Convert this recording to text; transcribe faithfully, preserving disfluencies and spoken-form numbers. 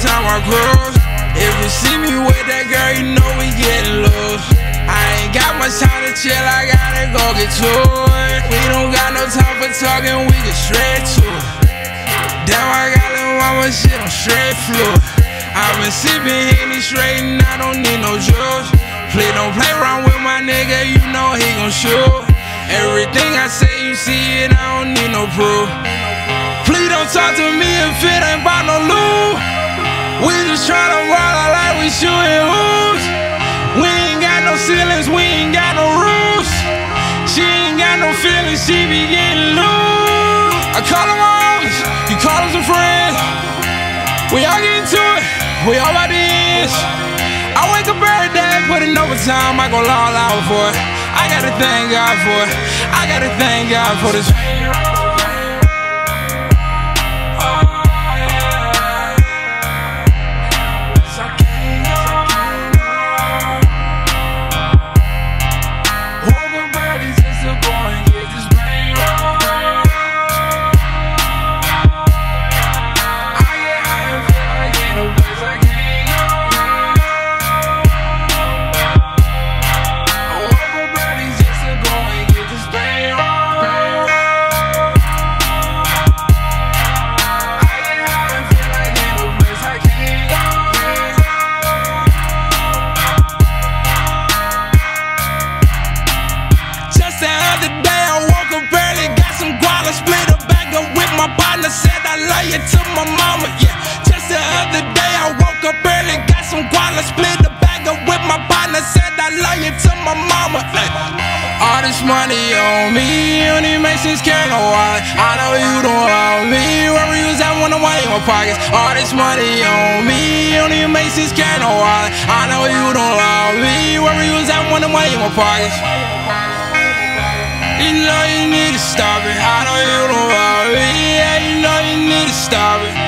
time I cross. If you see me with that girl, you know we getting lost. I ain't got much time to chill, I gotta go get to it. We don't got no time for talking, we get straight to it. Damn, I got little mama shit on straight floor. I've been sipping Henny straight and I don't need no drugs. Please don't play around with my nigga, you know he gon' shoot. Everything I say, you see it, I don't need no proof. Please don't talk to me if it ain't about no loot. We just tryna roll out like we shooting hoops. We ain't got no ceilings, we ain't got no roofs. She ain't got no feelings, she be getting loose. I call them homies, you call them some friends. We all get into it, we all about the ends. I wake up every day, put in overtime, I go all out for it. I gotta thank God for it, I gotta thank God for this. Said I love you to my mama, yeah. Just the other day I woke up early, got some guala, split the bag up with my partner. Said I love you to my mama, ay. All this money on me, only makes sense carry no wallet. I know you don't love me, wherever you was at when I'm in my pockets. All this money on me, only makes sense carry no wallet. I know you don't love me, wherever you was at when I'm in my pockets. You know you need to stop it, I know you don't love me, yeah, you know you need to stop it.